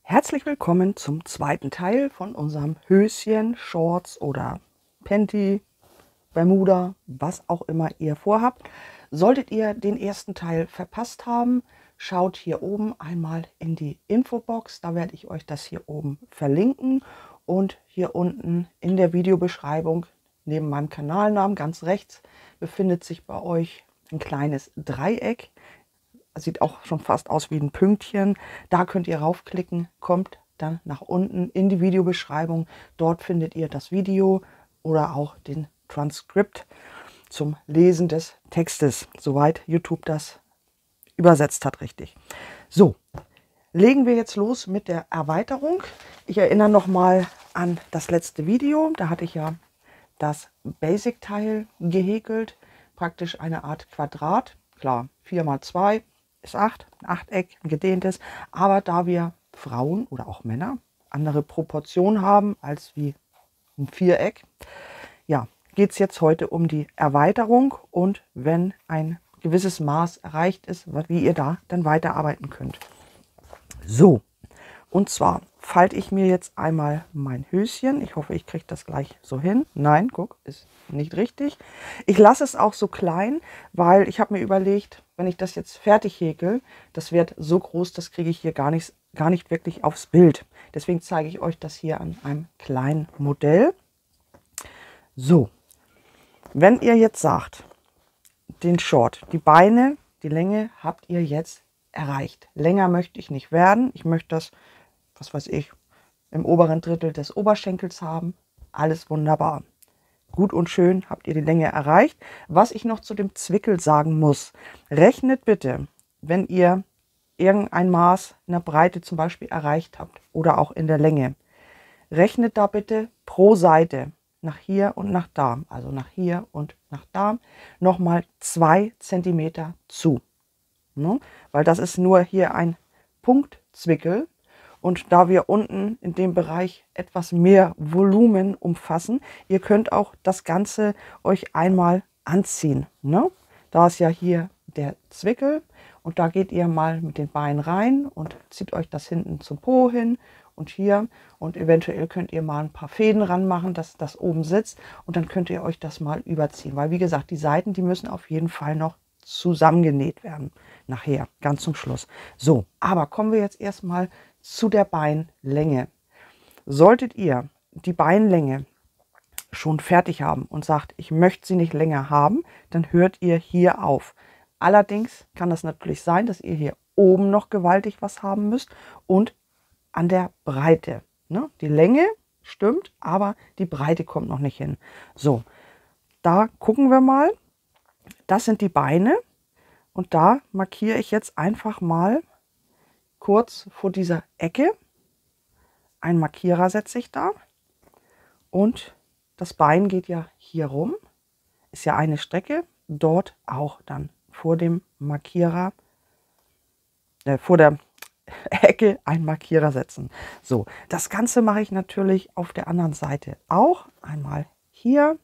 Herzlich willkommen zum zweiten Teil von unserem Höschen, Shorts oder Panty, Bermuda, was auch immer ihr vorhabt. Solltet ihr den ersten Teil verpasst haben, schaut hier oben einmal in die Infobox. Da werde ich euch das hier oben verlinken. Und hier unten in der Videobeschreibung neben meinem Kanalnamen ganz rechts befindet sich bei euch ein kleines Dreieck. Sieht auch schon fast aus wie ein Pünktchen. Da könnt ihr raufklicken, kommt dann nach unten in die Videobeschreibung. Dort findet ihr das Video oder auch den Transkript zum Lesen des Textes, soweit YouTube das übersetzt hat richtig. So, legen wir jetzt los mit der Erweiterung. Ich erinnere nochmal an das letzte Video. Da hatte ich ja das Basic-Teil gehäkelt, praktisch eine Art Quadrat. Klar, 4 mal 2 ist 8, ein Achteck, ein gedehntes. Aber da wir Frauen oder auch Männer andere Proportionen haben als wie ein Viereck, ja, geht es jetzt heute um die Erweiterung und wenn ein gewisses Maß erreicht ist, wie ihr da dann weiterarbeiten könnt. So, und zwar falte ich mir jetzt einmal mein Höschen. Ich hoffe, ich kriege das gleich so hin. Nein, guck, ist nicht richtig. Ich lasse es auch so klein, weil ich habe mir überlegt, wenn ich das jetzt fertig häkel, das wird so groß, das kriege ich hier gar nicht wirklich aufs Bild. Deswegen zeige ich euch das hier an einem kleinen Modell. So, wenn ihr jetzt sagt, den Short, die Beine, die Länge habt ihr jetzt erreicht. Länger möchte ich nicht werden. Ich möchte das, was weiß ich, im oberen Drittel des Oberschenkels haben. Alles wunderbar. Gut und schön habt ihr die Länge erreicht. Was ich noch zu dem Zwickel sagen muss, rechnet bitte, wenn ihr irgendein Maß in der Breite zum Beispiel erreicht habt oder auch in der Länge, rechnet da bitte pro Seite nach hier und nach da, also nach hier und nach da, nochmal 2 cm zu. Ne? Weil das ist nur hier ein Punktzwickel. Und da wir unten in dem Bereich etwas mehr Volumen umfassen, ihr könnt auch das Ganze euch einmal anziehen. Ne? Da ist ja hier der Zwickel und da geht ihr mal mit den Beinen rein und zieht euch das hinten zum Po hin und hier. Und eventuell könnt ihr mal ein paar Fäden ranmachen, dass das oben sitzt und dann könnt ihr euch das mal überziehen. Weil wie gesagt, die Seiten, die müssen auf jeden Fall noch zusammengenäht werden. Nachher, ganz zum Schluss. So, aber kommen wir jetzt erstmal zu der Beinlänge. Solltet ihr die Beinlänge schon fertig haben und sagt, ich möchte sie nicht länger haben, dann hört ihr hier auf. Allerdings kann das natürlich sein, dass ihr hier oben noch gewaltig was haben müsst und an der Breite. Ne? Die Länge stimmt, aber die Breite kommt noch nicht hin. So, da gucken wir mal. Das sind die Beine und da markiere ich jetzt einfach mal kurz vor dieser Ecke. Einen Markierer setze ich da und das Bein geht ja hier rum. Ist ja eine Strecke. Dort auch dann vor dem Markierer, vor der Ecke einen Markierer setzen. So, das Ganze mache ich natürlich auf der anderen Seite auch. Einmal hier,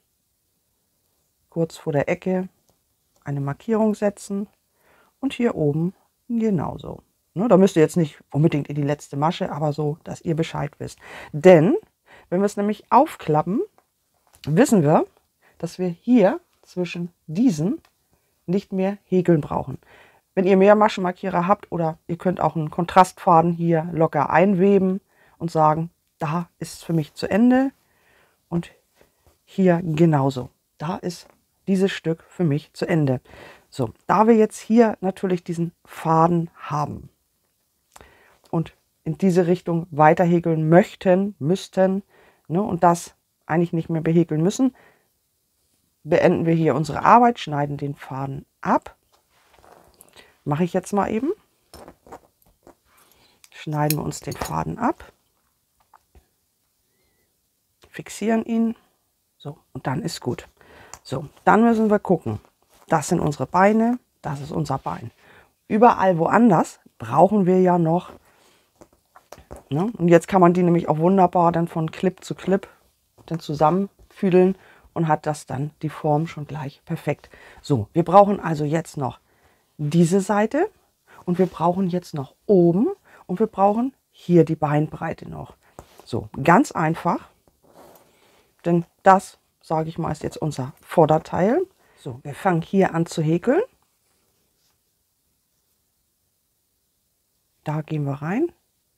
kurz vor der Ecke, eine Markierung setzen und hier oben genauso. Ne, da müsst ihr jetzt nicht unbedingt in die letzte Masche, aber so, dass ihr Bescheid wisst. Denn, wenn wir es nämlich aufklappen, wissen wir, dass wir hier zwischen diesen nicht mehr häkeln brauchen. Wenn ihr mehr Maschenmarkierer habt oder ihr könnt auch einen Kontrastfaden hier locker einweben und sagen, da ist es für mich zu Ende und hier genauso. Da ist dieses Stück für mich zu Ende. So, da wir jetzt hier natürlich diesen Faden haben und in diese Richtung weiter häkeln möchten, müssten, ne, und das eigentlich nicht mehr behäkeln müssen, beenden wir hier unsere Arbeit, schneiden den Faden ab. Mache ich jetzt mal eben. Schneiden wir uns den Faden ab, fixieren ihn, so, und dann ist gut. So, dann müssen wir gucken. Das sind unsere Beine, das ist unser Bein. Überall woanders brauchen wir ja noch, ne? Und jetzt kann man die nämlich auch wunderbar dann von Clip zu Clip dann zusammenfüdeln und hat das dann die Form schon gleich perfekt. So, wir brauchen also jetzt noch diese Seite und wir brauchen jetzt noch oben und wir brauchen hier die Beinbreite noch. So, ganz einfach, denn das, sage ich mal, ist jetzt unser Vorderteil. So, wir fangen hier an zu häkeln. Da gehen wir rein.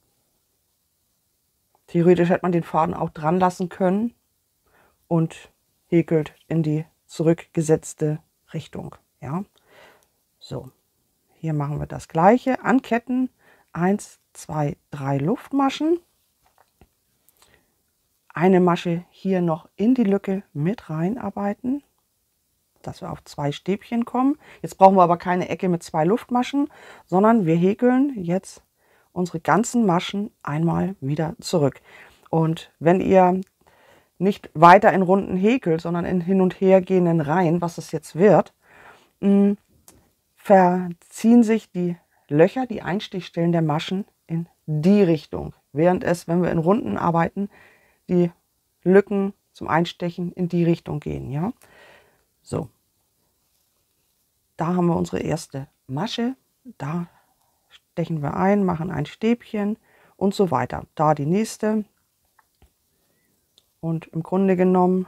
Theoretisch hätte man den Faden auch dran lassen können und häkelt in die zurückgesetzte Richtung. Ja, so, hier machen wir das gleiche. Anketten, 1, 2, 3 Luftmaschen. Eine Masche hier noch in die Lücke mit reinarbeiten, dass wir auf 2 Stäbchen kommen. Jetzt brauchen wir aber keine Ecke mit 2 Luftmaschen, sondern wir häkeln jetzt unsere ganzen Maschen einmal wieder zurück. Und wenn ihr nicht weiter in Runden häkelt, sondern in hin und her gehenden Reihen, was es jetzt wird, verziehen sich die Löcher, die Einstichstellen der Maschen in die Richtung, während es, wenn wir in Runden arbeiten, die Lücken zum Einstechen in die Richtung gehen. Ja, so. Da haben wir unsere erste Masche. Da stechen wir ein, machen ein Stäbchen und so weiter. Da die nächste. Und im Grunde genommen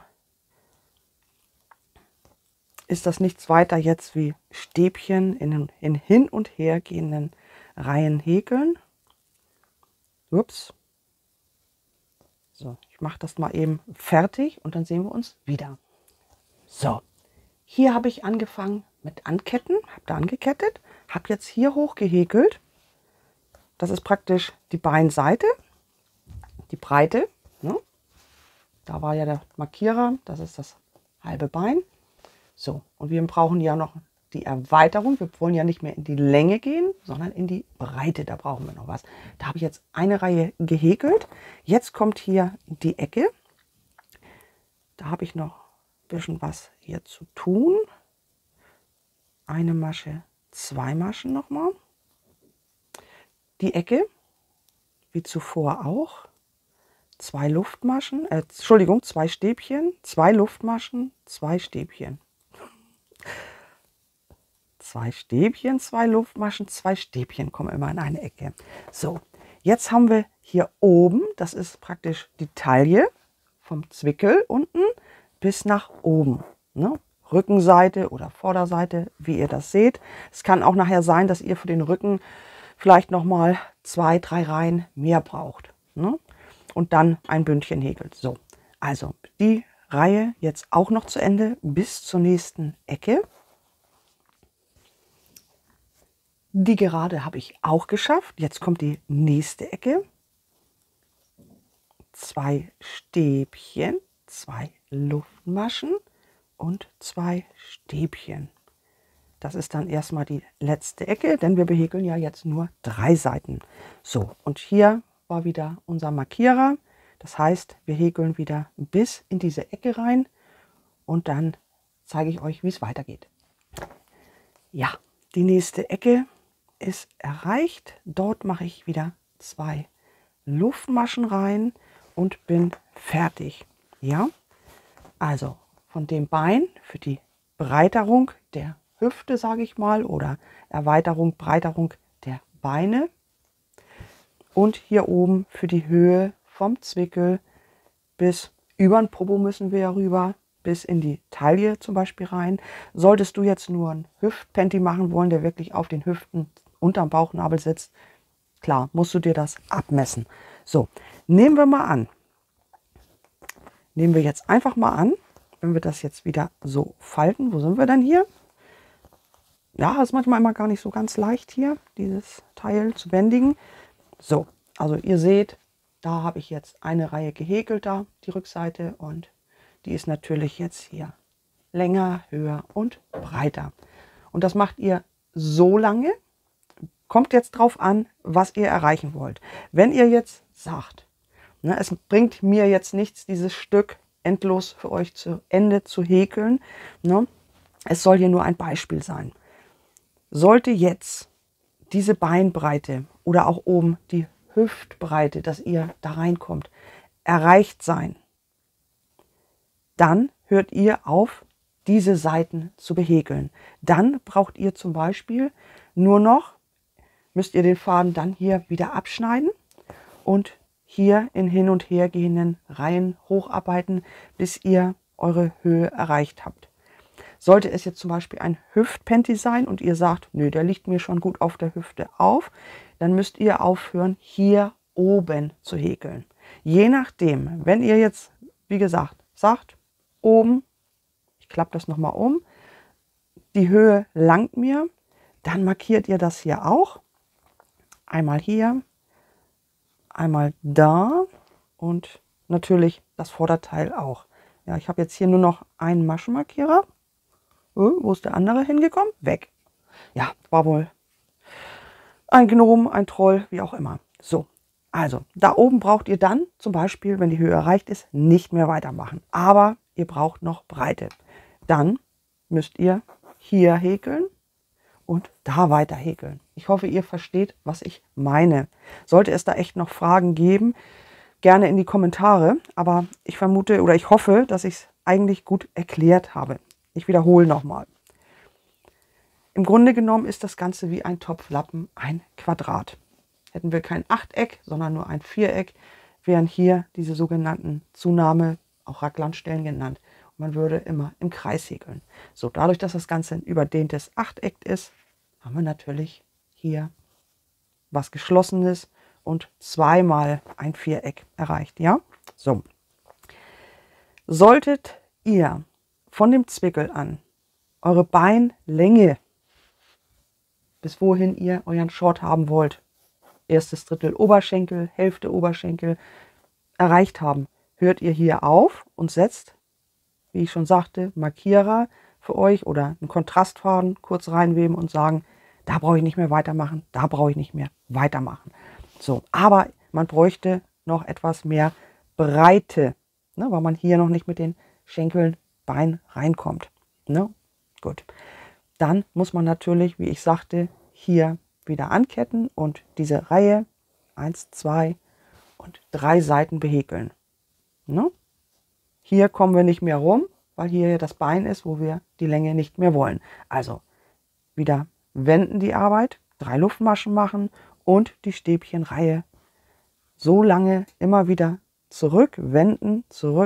ist das nichts weiter jetzt wie Stäbchen in hin und her gehenden Reihen häkeln. Ups. So, ich mache das mal eben fertig und dann sehen wir uns wieder. So, hier habe ich angefangen mit Anketten, habe da angekettet, habe jetzt hier hoch gehäkelt. Das ist praktisch die Beinseite, die Breite. Ne? Da war ja der Markierer, das ist das halbe Bein. So, und wir brauchen ja noch die Erweiterung. Wir wollen ja nicht mehr in die Länge gehen, sondern in die Breite. Da brauchen wir noch was. Da habe ich jetzt eine Reihe gehäkelt. Jetzt kommt hier die Ecke. Da habe ich noch ein bisschen was hier zu tun. Eine Masche, 2 Maschen nochmal. Die Ecke, wie zuvor auch. 2 Luftmaschen, Entschuldigung, 2 Stäbchen, 2 Luftmaschen, 2 Stäbchen. 2 Stäbchen, 2 Luftmaschen, 2 Stäbchen kommen immer in eine Ecke. So, jetzt haben wir hier oben, das ist praktisch die Taille vom Zwickel unten bis nach oben. Ne? Rückenseite oder Vorderseite, wie ihr das seht. Es kann auch nachher sein, dass ihr für den Rücken vielleicht nochmal 2, 3 Reihen mehr braucht. Ne? Und dann ein Bündchen häkelt. So, also die Reihe jetzt auch noch zu Ende bis zur nächsten Ecke. Die Gerade habe ich auch geschafft. Jetzt kommt die nächste Ecke. 2 Stäbchen, 2 Luftmaschen und 2 Stäbchen. Das ist dann erstmal die letzte Ecke, denn wir behäkeln ja jetzt nur 3 Seiten. So, und hier war wieder unser Markierer. Das heißt, wir häkeln wieder bis in diese Ecke rein und dann zeige ich euch, wie es weitergeht. Ja, die nächste Ecke ist erreicht. Dort mache ich wieder 2 Luftmaschen rein und bin fertig. Ja, also von dem Bein für die Breiterung der Hüfte, sage ich mal, oder Erweiterung, Breiterung der Beine. Und hier oben für die Höhe vom Zwickel bis über den Popo müssen wir ja rüber, bis in die Taille zum Beispiel rein. Solltest du jetzt nur ein Hüftpanty machen wollen, der wirklich auf den Hüften unterm Bauchnabel sitzt, klar, musst du dir das abmessen. So, nehmen wir mal an. Nehmen wir jetzt einfach mal an, wenn wir das jetzt wieder so falten. Wo sind wir denn hier? Ja, ist manchmal immer gar nicht so ganz leicht hier, dieses Teil zu bändigen. So, also ihr seht, da habe ich jetzt eine Reihe gehäkelt, da die Rückseite, und die ist natürlich jetzt hier länger, höher und breiter. Und das macht ihr so lange, kommt jetzt drauf an, was ihr erreichen wollt. Wenn ihr jetzt sagt, ne, es bringt mir jetzt nichts, dieses Stück endlos für euch zu Ende zu häkeln, ne, es soll hier nur ein Beispiel sein. Sollte jetzt diese Beinbreite oder auch oben die Hüftbreite, dass ihr da reinkommt, erreicht sein, dann hört ihr auf, diese Seiten zu behäkeln. Dann braucht ihr zum Beispiel nur noch, müsst ihr den Faden dann hier wieder abschneiden und hier in hin und her gehenden Reihen hocharbeiten, bis ihr eure Höhe erreicht habt. Sollte es jetzt zum Beispiel ein Hüftpanty sein und ihr sagt, nö, der liegt mir schon gut auf der Hüfte auf, dann müsst ihr aufhören, hier oben zu häkeln. Je nachdem, wenn ihr jetzt, wie gesagt, sagt, oben, ich klappe das nochmal um, die Höhe langt mir, dann markiert ihr das hier auch. Einmal hier, einmal da und natürlich das Vorderteil auch. Ja, ich habe jetzt hier nur noch einen Maschenmarkierer. Wo ist der andere hingekommen? Weg. Ja, war wohl ein Gnom, ein Troll, wie auch immer. So, also da oben braucht ihr dann zum Beispiel, wenn die Höhe erreicht ist, nicht mehr weitermachen. Aber ihr braucht noch Breite. Dann müsst ihr hier häkeln und da weiter häkeln. Ich hoffe, ihr versteht, was ich meine. Sollte es da echt noch Fragen geben, gerne in die Kommentare. Aber ich vermute oder ich hoffe, dass ich es eigentlich gut erklärt habe. Ich wiederhole nochmal. Im Grunde genommen ist das Ganze wie ein Topflappen, ein Quadrat. Hätten wir kein Achteck, sondern nur ein Viereck, wären hier diese sogenannten Zunahme, auch Raglanstellen genannt. Und man würde immer im Kreis häkeln. So, dadurch, dass das Ganze ein überdehntes Achteck ist, haben wir natürlich hier was Geschlossenes und zweimal ein Viereck erreicht. Ja, so. Solltet ihr von dem Zwickel an eure Beinlänge, bis wohin ihr euren Short haben wollt, erstes Drittel Oberschenkel, Hälfte Oberschenkel, erreicht haben, hört ihr hier auf und setzt, wie ich schon sagte, Markierer für euch oder einen Kontrastfaden kurz reinweben und sagen, da brauche ich nicht mehr weitermachen, da brauche ich nicht mehr weitermachen. So, aber man bräuchte noch etwas mehr Breite, ne, weil man hier noch nicht mit den Schenkeln Bein reinkommt. Ne? Gut. Dann muss man natürlich, wie ich sagte, hier wieder anketten und diese Reihe 1, 2 und 3 Seiten behäkeln. Ne? Hier kommen wir nicht mehr rum, weil hier das Bein ist, wo wir die Länge nicht mehr wollen. Also wieder wenden die Arbeit, 3 Luftmaschen machen und die Stäbchenreihe so lange immer wieder zurück, wenden,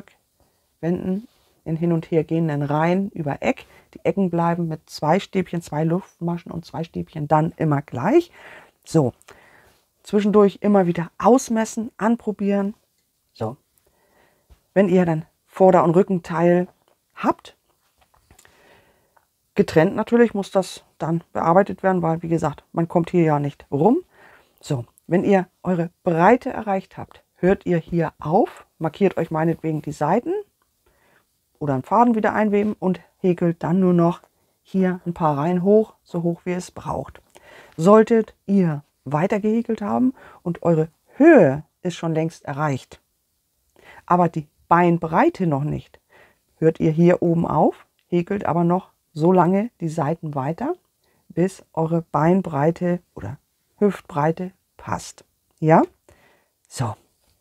in hin und her gehenden Reihen über Eck. Die Ecken bleiben mit 2 Stäbchen, 2 Luftmaschen und 2 Stäbchen dann immer gleich. So, zwischendurch immer wieder ausmessen, anprobieren. So, wenn ihr dann Vorder- und Rückenteil habt, getrennt natürlich muss das dann bearbeitet werden, weil wie gesagt, man kommt hier ja nicht rum. So, wenn ihr eure Breite erreicht habt, hört ihr hier auf, markiert euch meinetwegen die Seiten oder einen Faden wieder einweben und häkelt dann nur noch hier ein paar Reihen hoch, so hoch wie es braucht. Solltet ihr weiter gehäkelt haben und eure Höhe ist schon längst erreicht, aber die Beinbreite noch nicht, hört ihr hier oben auf, häkelt aber noch so lange die Seiten weiter, bis eure Beinbreite oder Hüftbreite passt. Ja? So.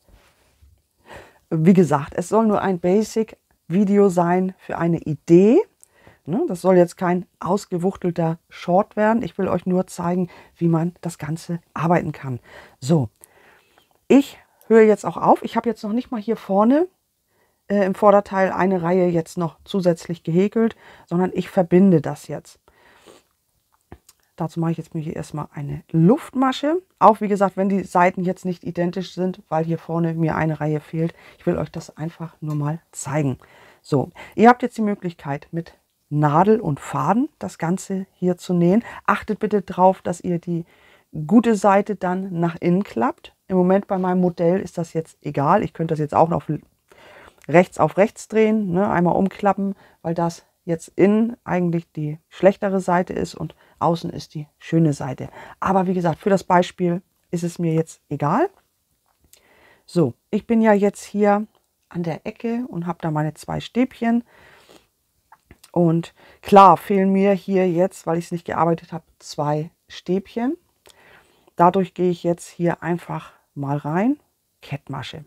Wie gesagt, es soll nur ein Basic-Video sein für eine Idee. Das soll jetzt kein ausgewuchtelter Short werden. Ich will euch nur zeigen, wie man das Ganze arbeiten kann. So, ich höre jetzt auch auf. Ich habe jetzt noch nicht mal hier vorne im Vorderteil eine Reihe jetzt noch zusätzlich gehäkelt, sondern ich verbinde das jetzt. Dazu mache ich jetzt mir hier erstmal eine Luftmasche. Auch wie gesagt, wenn die Seiten jetzt nicht identisch sind, weil hier vorne mir eine Reihe fehlt. Ich will euch das einfach nur mal zeigen. So, ihr habt jetzt die Möglichkeit mit Nadel und Faden das Ganze hier zu nähen. Achtet bitte darauf, dass ihr die gute Seite dann nach innen klappt. Im Moment bei meinem Modell ist das jetzt egal. Ich könnte das jetzt auch noch auf rechts drehen, ne, einmal umklappen, weil das jetzt innen eigentlich die schlechtere Seite ist und außen ist die schöne Seite. Aber wie gesagt, für das Beispiel ist es mir jetzt egal. So, ich bin ja jetzt hier an der Ecke und habe da meine 2 Stäbchen. Und klar fehlen mir hier jetzt, weil ich es nicht gearbeitet habe, 2 Stäbchen. Dadurch gehe ich jetzt hier einfach mal rein, Kettmasche.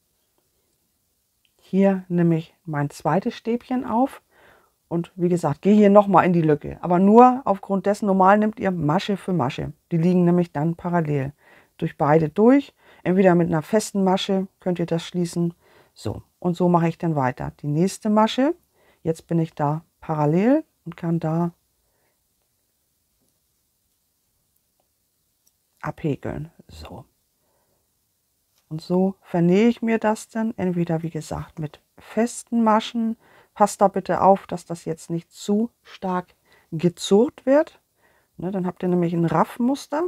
Hier nehme ich mein zweites Stäbchen auf und wie gesagt, gehe hier nochmal in die Lücke. Aber nur aufgrund dessen, normal nehmt ihr Masche für Masche. Die liegen nämlich dann parallel. durch beide durch. Entweder mit einer festen Masche könnt ihr das schließen. So, und so mache ich dann weiter. Die nächste Masche, jetzt bin ich da parallel und kann da abhäkeln. So. Und so vernähe ich mir das dann, entweder wie gesagt mit festen Maschen. Passt da bitte auf, dass das jetzt nicht zu stark gezurrt wird. Ne, dann habt ihr nämlich ein Raffmuster.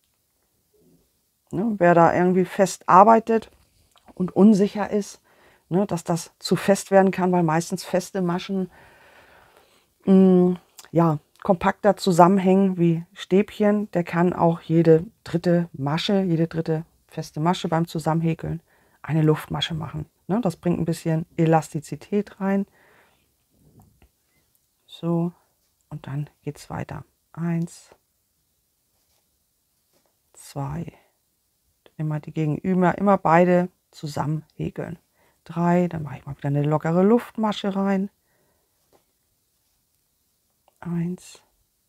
Ne, wer da irgendwie fest arbeitet und unsicher ist, ne, dass das zu fest werden kann, weil meistens feste Maschen ja, kompakter zusammenhängen wie Stäbchen. Der kann auch jede dritte Masche, jede dritte feste Masche beim Zusammenhäkeln eine Luftmasche machen. Ne, das bringt ein bisschen Elastizität rein. So, und dann geht es weiter. 1, 2, immer die Gegenüber, immer beide zusammen häkeln. 3, dann mache ich mal wieder eine lockere Luftmasche rein. 1,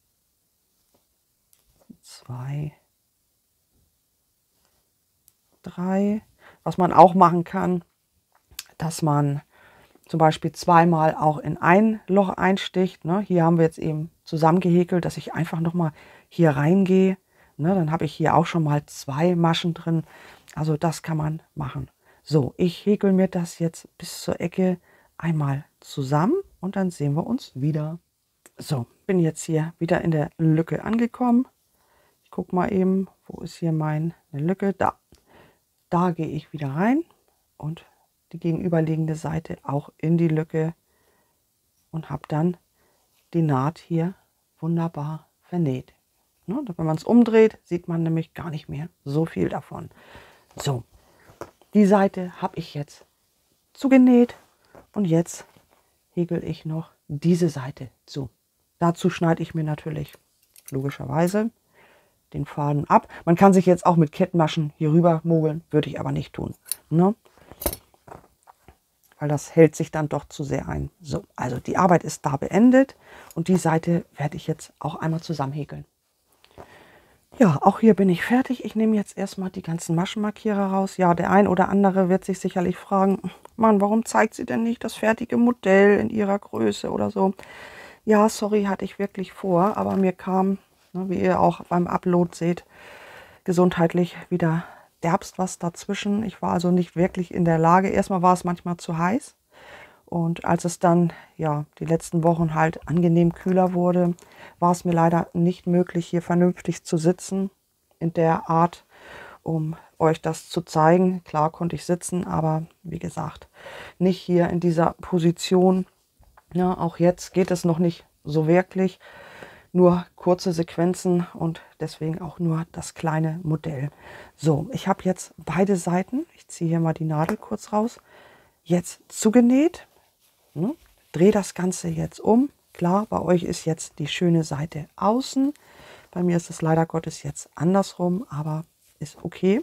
2, 3. Was man auch machen kann, dass man zum Beispiel zweimal auch in ein Loch einsticht. Ne? Hier haben wir jetzt eben zusammengehäkelt, dass ich einfach nochmal hier reingehe. Ne? Dann habe ich hier auch schon mal 2 Maschen drin. Also das kann man machen. So, ich häkel mir das jetzt bis zur Ecke einmal zusammen und dann sehen wir uns wieder. So, bin jetzt hier wieder in der Lücke angekommen. Ich gucke mal eben, wo ist hier meine Lücke? Da. Da gehe ich wieder rein und die gegenüberliegende Seite auch in die Lücke und habe dann die Naht hier wunderbar vernäht. Ne, wenn man es umdreht, sieht man nämlich gar nicht mehr so viel davon. So, die Seite habe ich jetzt zugenäht und jetzt häkel ich noch diese Seite zu. Dazu schneide ich mir natürlich logischerweise den Faden ab. Man kann sich jetzt auch mit Kettmaschen hier rüber mogeln, würde ich aber nicht tun. Ne? Weil das hält sich dann doch zu sehr ein. So, also die Arbeit ist da beendet und die Seite werde ich jetzt auch einmal zusammenhäkeln. Ja, auch hier bin ich fertig. Ich nehme jetzt erstmal die ganzen Maschenmarkierer raus. Ja, der ein oder andere wird sich sicherlich fragen, Mann, warum zeigt sie denn nicht das fertige Modell in ihrer Größe oder so? Ja, sorry, hatte ich wirklich vor, aber mir kam, ne, wie ihr auch beim Upload seht, gesundheitlich wieder derbst was dazwischen. Ich war also nicht wirklich in der Lage. Erstmal war es manchmal zu heiß. Und als es dann, ja, die letzten Wochen halt angenehm kühler wurde, war es mir leider nicht möglich, hier vernünftig zu sitzen in der Art, um euch das zu zeigen. Klar konnte ich sitzen, aber wie gesagt, nicht hier in dieser Position. Ja, auch jetzt geht es noch nicht so wirklich, nur kurze Sequenzen und deswegen auch nur das kleine Modell. So, ich habe jetzt beide Seiten, ich ziehe hier mal die Nadel kurz raus, jetzt zugenäht. Drehe das Ganze jetzt um. Klar, bei euch ist jetzt die schöne Seite außen. Bei mir ist es leider Gottes jetzt andersrum, aber ist okay.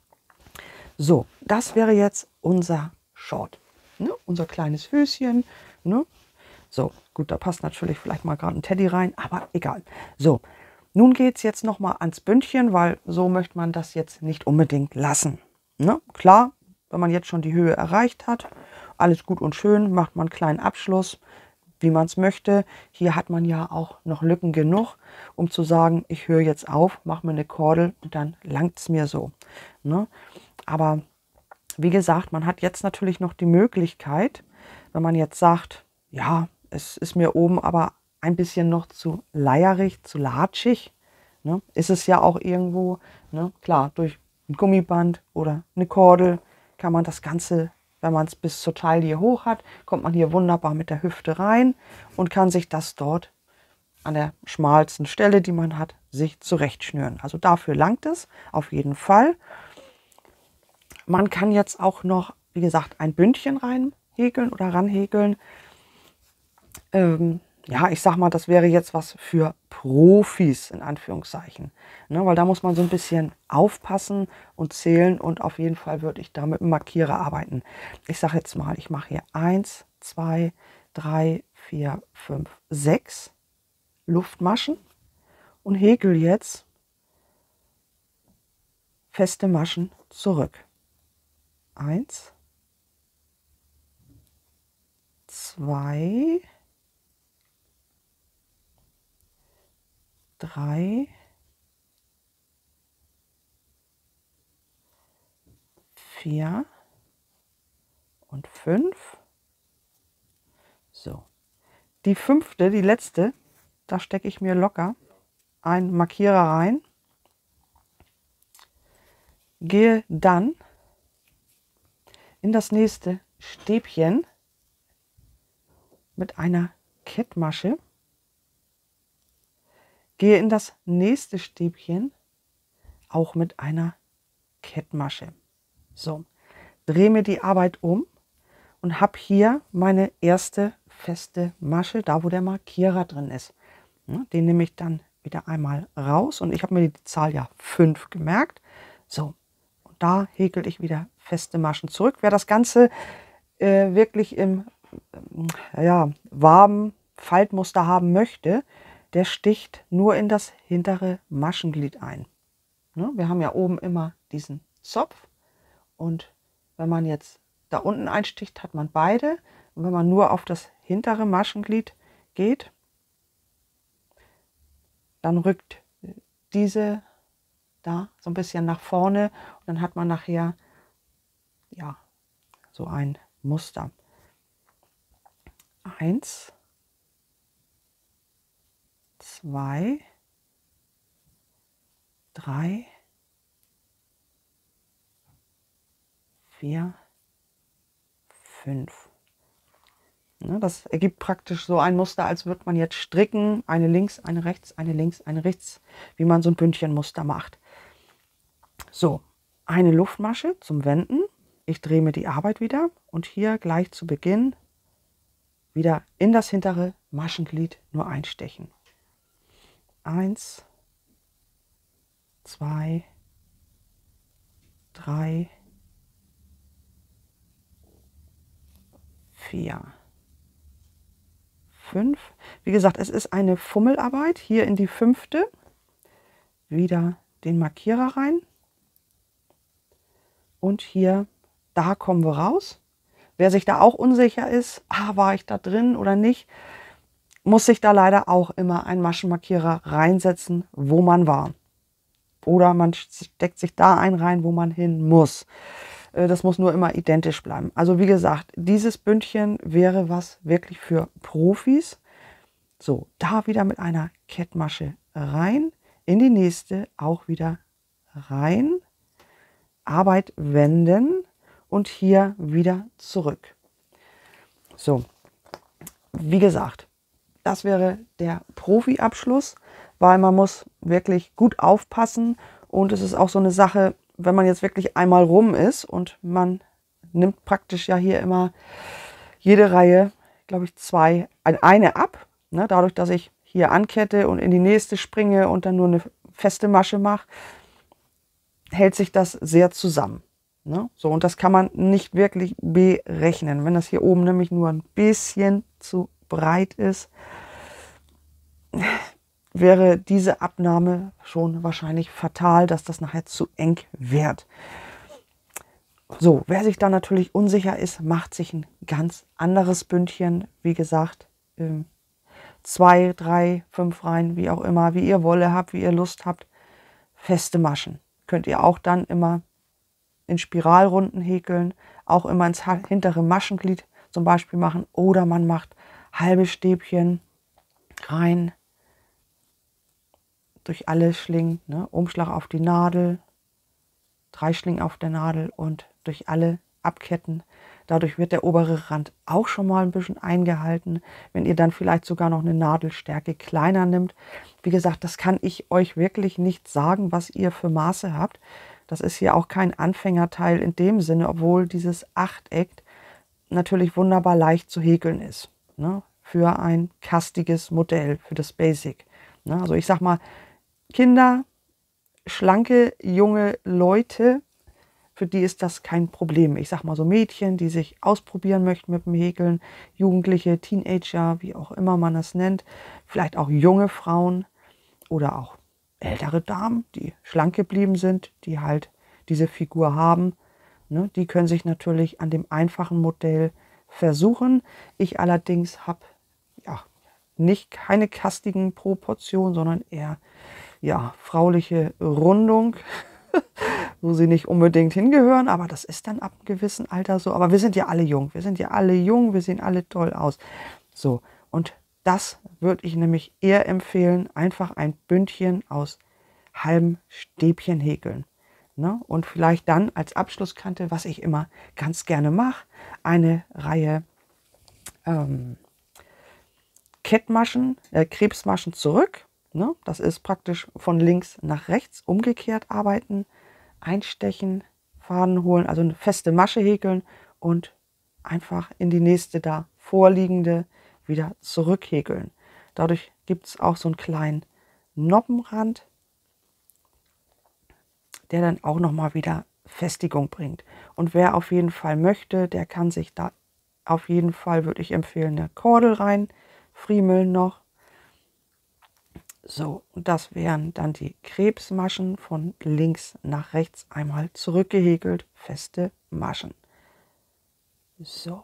So, das wäre jetzt unser Short. Ne? Unser kleines Höschen. Ne? So, gut, da passt natürlich vielleicht mal gerade ein Teddy rein, aber egal. So, nun geht es jetzt nochmal ans Bündchen, weil so möchte man das jetzt nicht unbedingt lassen. Ne? Klar, wenn man jetzt schon die Höhe erreicht hat, alles gut und schön, macht man einen kleinen Abschluss, wie man es möchte. Hier hat man ja auch noch Lücken genug, um zu sagen, ich höre jetzt auf, mache mir eine Kordel und dann langt es mir so. Ne? Aber wie gesagt, man hat jetzt natürlich noch die Möglichkeit, wenn man jetzt sagt, ja, es ist mir oben aber ein bisschen noch zu leierig, zu latschig, ne? Ist es ja auch irgendwo, ne? Klar, durch ein Gummiband oder eine Kordel kann man das Ganze, wenn man es bis zur Taille hoch hat, kommt man hier wunderbar mit der Hüfte rein und kann sich das dort an der schmalsten Stelle, die man hat, sich zurechtschnüren. Also dafür langt es auf jeden Fall. Man kann jetzt auch noch, wie gesagt, ein Bündchen reinhäkeln oder ranhäkeln. Ja, ich sag mal, das wäre jetzt was für Profis, in Anführungszeichen. Ne, weil da muss man so ein bisschen aufpassen und zählen und auf jeden Fall würde ich da mit dem Markierer arbeiten. Ich sage jetzt mal, ich mache hier 1, 2, 3, 4, 5, 6 Luftmaschen und häkel jetzt feste Maschen zurück. 1, 2, 3, 4 und 5. So, die fünfte, die letzte, da stecke ich mir locker einen Markierer rein, gehe dann in das nächste Stäbchen mit einer Kettmasche, gehe in das nächste Stäbchen auch mit einer Kettmasche. So, drehe mir die Arbeit um und habe hier meine erste feste Masche, da wo der Markierer drin ist. Den nehme ich dann wieder einmal raus und ich habe mir die Zahl ja 5 gemerkt. So, und da häkel ich wieder feste Maschen zurück. Wer das Ganze wirklich im Waben-Faltmuster haben möchte, der sticht nur in das hintere Maschenglied ein. Wir haben ja oben immer diesen Zopf und wenn man jetzt da unten einsticht, hat man beide. Und wenn man nur auf das hintere Maschenglied geht, dann rückt diese da so ein bisschen nach vorne und dann hat man nachher ja so ein Muster. 1, 2, 3, 4, 5. Das ergibt praktisch so ein Muster, als würde man jetzt stricken, eine links, eine rechts, eine links, eine rechts, wie man so ein Bündchenmuster macht. So, eine Luftmasche zum Wenden. Ich drehe mir die Arbeit wieder und hier gleich zu Beginn wieder in das hintere Maschenglied nur einstechen. 1, 2, 3, 4, 5. Wie gesagt, es ist eine Fummelarbeit. Hier in die fünfte wieder den Markierer rein. Und hier, da kommen wir raus. Wer sich da auch unsicher ist, war ich da drin oder nicht, muss sich da leider auch immer einen Maschenmarkierer reinsetzen, wo man war. Oder man steckt sich da einen rein, wo man hin muss. Das muss nur immer identisch bleiben. Also wie gesagt, dieses Bündchen wäre was wirklich für Profis. So, da wieder mit einer Kettmasche rein, in die nächste auch wieder rein, Arbeit wenden und hier wieder zurück. So, wie gesagt, das wäre der Profi-Abschluss, weil man muss wirklich gut aufpassen und es ist auch so eine Sache, wenn man jetzt wirklich einmal rum ist und man nimmt praktisch ja hier immer jede Reihe, glaube ich, eine ab. Dadurch, dass ich hier ankette und in die nächste springe und dann nur eine feste Masche mache, hält sich das sehr zusammen. So, und das kann man nicht wirklich berechnen. Wenn das hier oben nämlich nur ein bisschen zu breit ist, wäre diese Abnahme schon wahrscheinlich fatal, dass das nachher zu eng wird. So, wer sich da natürlich unsicher ist, macht sich ein ganz anderes Bündchen. Wie gesagt, 2, 3, 5 Reihen, wie auch immer, wie ihr Wolle habt, wie ihr Lust habt. Feste Maschen könnt ihr auch dann immer in Spiralrunden häkeln, auch immer ins hintere Maschenglied zum Beispiel machen. Oder man macht halbe Stäbchen rein, durch alle Schlingen, Umschlag auf die Nadel, 3 Schlingen auf der Nadel und durch alle abketten. Dadurch wird der obere Rand auch schon mal ein bisschen eingehalten. Wenn ihr dann vielleicht sogar noch eine Nadelstärke kleiner nimmt. Wie gesagt, das kann ich euch wirklich nicht sagen, was ihr für Maße habt. Das ist hier auch kein Anfängerteil in dem Sinne, obwohl dieses Achteck natürlich wunderbar leicht zu häkeln ist. Für ein kastiges Modell, für das Basic. Also ich sag mal, Kinder, schlanke, junge Leute, für die ist das kein Problem. Ich sag mal so Mädchen, die sich ausprobieren möchten mit dem Häkeln, Jugendliche, Teenager, wie auch immer man das nennt, vielleicht auch junge Frauen oder auch ältere Damen, die schlank geblieben sind, die halt diese Figur haben, ne, die können sich natürlich an dem einfachen Modell versuchen. Ich allerdings habe ja keine kastigen Proportionen, sondern eher ja frauliche Rundung, wo sie nicht unbedingt hingehören, aber das ist dann ab einem gewissen Alter so. Aber wir sind ja alle jung, wir sehen alle toll aus. So, und das würde ich nämlich eher empfehlen, einfach ein Bündchen aus halben Stäbchen häkeln. Ne? Und vielleicht dann als Abschlusskante, was ich immer ganz gerne mache, eine Reihe Kettmaschen, Krebsmaschen zurück. Ne? Das ist praktisch von links nach rechts umgekehrt arbeiten, einstechen, Faden holen, also eine feste Masche häkeln und einfach in die nächste da vorliegende wieder zurückhäkeln. Dadurch gibt es auch so einen kleinen Noppenrand, der dann auch nochmal wieder Festigung bringt. Und wer auf jeden Fall möchte, der kann sich da auf jeden Fall, würde ich empfehlen, eine Kordel rein friemeln noch. So, und das wären dann die Krebsmaschen von links nach rechts einmal zurückgehäkelt, feste Maschen. So.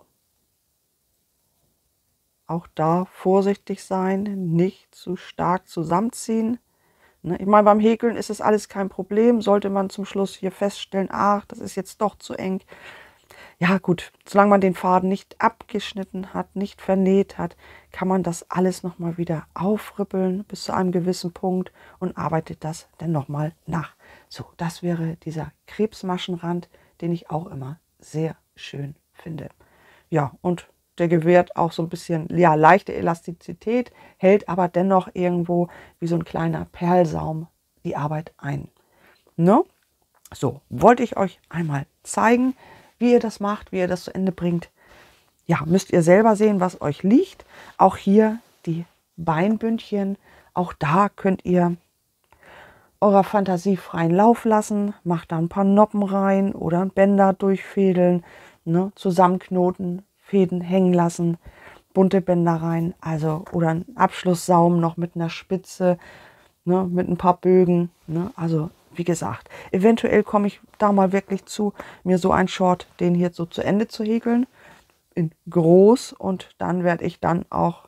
Auch da vorsichtig sein, nicht zu stark zusammenziehen. Ich meine, beim Häkeln ist es alles kein Problem. Sollte man zum Schluss hier feststellen, ach, das ist jetzt doch zu eng. Ja gut, solange man den Faden nicht abgeschnitten hat, nicht vernäht hat, kann man das alles nochmal wieder aufrippeln bis zu einem gewissen Punkt und arbeitet das dann nochmal nach. So, das wäre dieser Krebsmaschenrand, den ich auch immer sehr schön finde. Ja, und der gewährt auch so ein bisschen, ja, leichte Elastizität, hält aber dennoch irgendwo wie so ein kleiner Perlsaum die Arbeit ein. Ne? So, wollte ich euch einmal zeigen, wie ihr das macht, wie ihr das zu Ende bringt. Ja, müsst ihr selber sehen, was euch liegt. Auch hier die Beinbündchen. Auch da könnt ihr eurer Fantasie freien Lauf lassen. Macht da ein paar Noppen rein oder Bänder durchfädeln, ne, zusammenknoten, Fäden hängen lassen, bunte Bänder rein. Also oder ein Abschlusssaum noch mit einer Spitze, ne, mit ein paar Bögen. Ne, also wie gesagt, eventuell komme ich da mal wirklich zu, mir so ein Short, den hier so zu Ende zu häkeln, in groß, und dann werde ich dann auch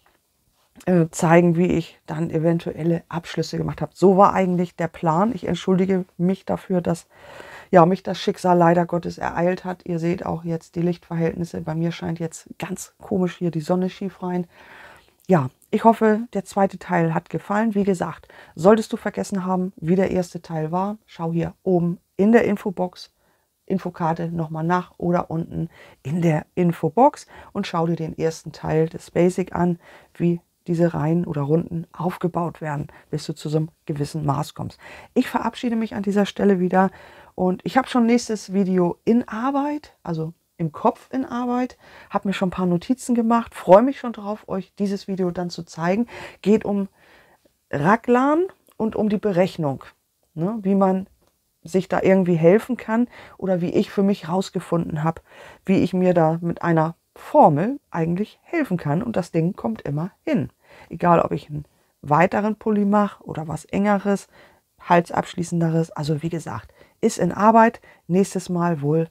zeigen, wie ich dann eventuelle Abschlüsse gemacht habe. So war eigentlich der Plan. Ich entschuldige mich dafür, dass ja, mich das Schicksal leider Gottes ereilt hat. Ihr seht auch jetzt die Lichtverhältnisse. Bei mir scheint jetzt ganz komisch hier die Sonne schief rein. Ja, ich hoffe, der zweite Teil hat gefallen. Wie gesagt, solltest du vergessen haben, wie der erste Teil war, schau hier oben in der Infobox, Infokarte nochmal nach oder unten in der Infobox und schau dir den ersten Teil des Basic an, wie diese Reihen oder Runden aufgebaut werden, bis du zu so einem gewissen Maß kommst. Ich verabschiede mich an dieser Stelle wieder und ich habe schon nächstes Video in Arbeit, also im Kopf in Arbeit, habe mir schon ein paar Notizen gemacht, freue mich schon drauf, euch dieses Video dann zu zeigen. Geht um Raglan und um die Berechnung, ne, wie man sich da irgendwie helfen kann oder wie ich für mich rausgefunden habe, wie ich mir da mit einer Formel eigentlich helfen kann, und das Ding kommt immer hin. Egal, ob ich einen weiteren Pulli mache oder was engeres, halsabschließenderes. Also wie gesagt, ist in Arbeit. Nächstes Mal wohl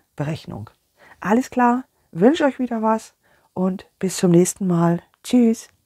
Raglan-Berechnung. Alles klar, wünsche euch wieder was und bis zum nächsten Mal. Tschüss.